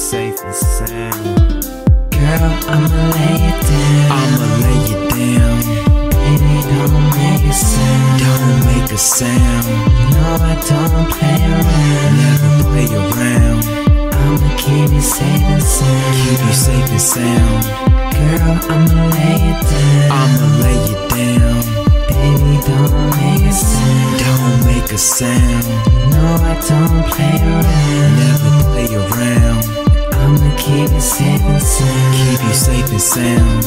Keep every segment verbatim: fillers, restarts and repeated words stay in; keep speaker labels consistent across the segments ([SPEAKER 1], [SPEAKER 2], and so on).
[SPEAKER 1] safe and sound.
[SPEAKER 2] Girl, I'ma lay it down.
[SPEAKER 1] I'ma lay you down.
[SPEAKER 2] Baby, don't make a sound.
[SPEAKER 1] Don't make a sound.
[SPEAKER 2] No, I don't play around.
[SPEAKER 1] Never play around.
[SPEAKER 2] I'ma keep you safe and sound.
[SPEAKER 1] Keep you safe and sound.
[SPEAKER 2] Girl, I'ma lay it down.
[SPEAKER 1] I'ma lay you down.
[SPEAKER 2] Baby, don't make a sound.
[SPEAKER 1] Don't make a sound.
[SPEAKER 2] No, I don't play around.
[SPEAKER 1] Never play around.
[SPEAKER 2] I'ma keep you safe and sound.
[SPEAKER 1] Keep you safe and sound.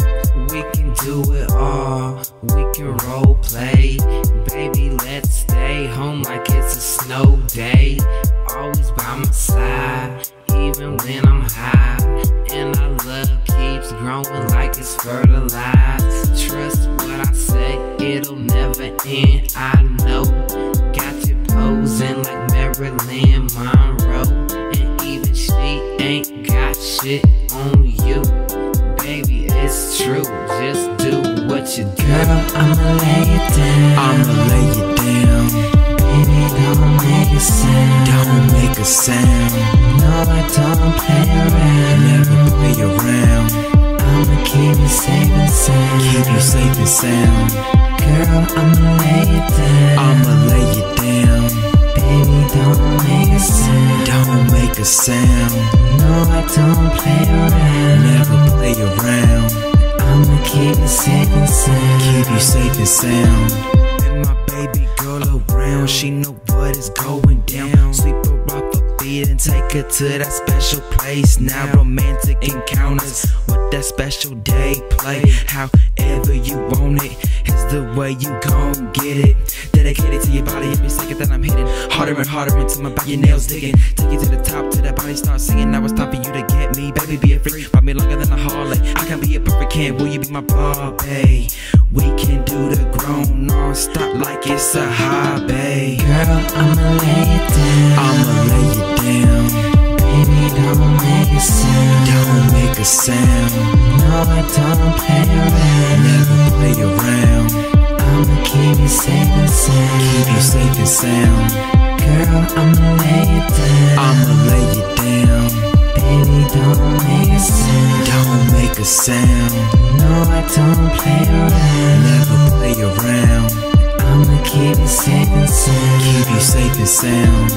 [SPEAKER 2] We can do it all. We can role play. Baby, let's stay home like it's a snow day. Always by my side, even when I'm high. And our love keeps growing like it's fertilized. Trust what I say, it'll never end, I know. Got you posing like Marilyn Monroe. And even she ain't got shit on you. Baby, it's true, just do what you do. Girl, I'ma lay it down.
[SPEAKER 1] I'ma lay you down.
[SPEAKER 2] Baby, don't make a sound.
[SPEAKER 1] Don't make a sound.
[SPEAKER 2] No, I don't play around.
[SPEAKER 1] Never play around.
[SPEAKER 2] I'ma keep you safe and sound.
[SPEAKER 1] Keep you safe and sound.
[SPEAKER 2] Girl, I'ma lay it down.
[SPEAKER 1] I'ma lay you down.
[SPEAKER 2] Baby, don't make a sound.
[SPEAKER 1] Don't make a sound.
[SPEAKER 2] No, I don't play around.
[SPEAKER 1] Never play around.
[SPEAKER 2] I'ma keep you safe and sound.
[SPEAKER 1] Keep you safe and sound. And my baby girl around, she know what is going down. Sweep her off her feet and take her to that special place. Now romantic encounters with that special day play. However you want it is the way you gon' get it. Dedicated to your body every second that I'm hitting. Harder and harder into my body, your nails digging. Take you to the top, to that body start singing. Now it's time for you to get me, baby, be a freak. Ride me longer than a Harley. I can be a perfect can, will you be my Barbie? We can do the grown non-stop like it's a hobby.
[SPEAKER 2] Girl, I'ma lay it down.
[SPEAKER 1] I'ma lay you down.
[SPEAKER 2] Baby, don't make a sound.
[SPEAKER 1] Don't make a sound.
[SPEAKER 2] No, I don't play around.
[SPEAKER 1] Never play around.
[SPEAKER 2] I'ma keep you safe and sound.
[SPEAKER 1] Keep you safe and sound.
[SPEAKER 2] Girl, I'ma lay it down.
[SPEAKER 1] I'ma lay you down.
[SPEAKER 2] Baby, don't make a sound.
[SPEAKER 1] Don't make a sound.
[SPEAKER 2] No, I don't play around.
[SPEAKER 1] Never play around.
[SPEAKER 2] I'ma keep you safe and sound.
[SPEAKER 1] Keep you safe and sound.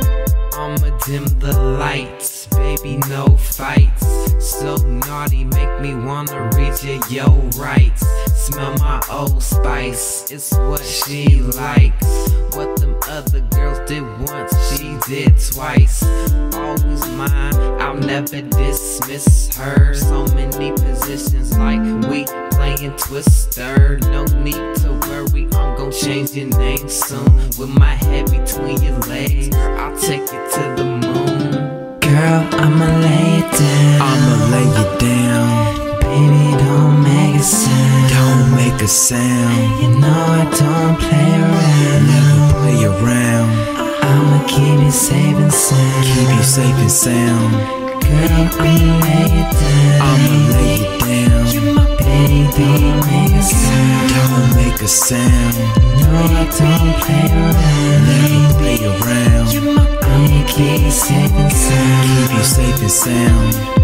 [SPEAKER 2] I'ma dim the lights, baby, no fights. So naughty, make me wanna read you your rights. Smell my old spice, it's what she likes. What them other girls did once, she did twice. Always mine, I'll never dismiss her. So many positions like we playing Twister. No need to worry, I'm gon' change your name soon. With my head between your legs, girl, I'll take you to the moon. Girl, I'ma lay it down.
[SPEAKER 1] I'ma lay you down.
[SPEAKER 2] Baby, don't make a sound.
[SPEAKER 1] Don't make a sound.
[SPEAKER 2] You know I don't play around.
[SPEAKER 1] Never play around.
[SPEAKER 2] I'ma keep you safe and sound.
[SPEAKER 1] Keep you safe and sound.
[SPEAKER 2] Girl, I'ma lay it down.
[SPEAKER 1] I'ma lay you down.
[SPEAKER 2] Baby, don't make a sound.
[SPEAKER 1] Don't make a sound.
[SPEAKER 2] No, I don't play around.
[SPEAKER 1] Never play around.
[SPEAKER 2] I'ma keep you safe and sound.
[SPEAKER 1] Keep you safe and sound.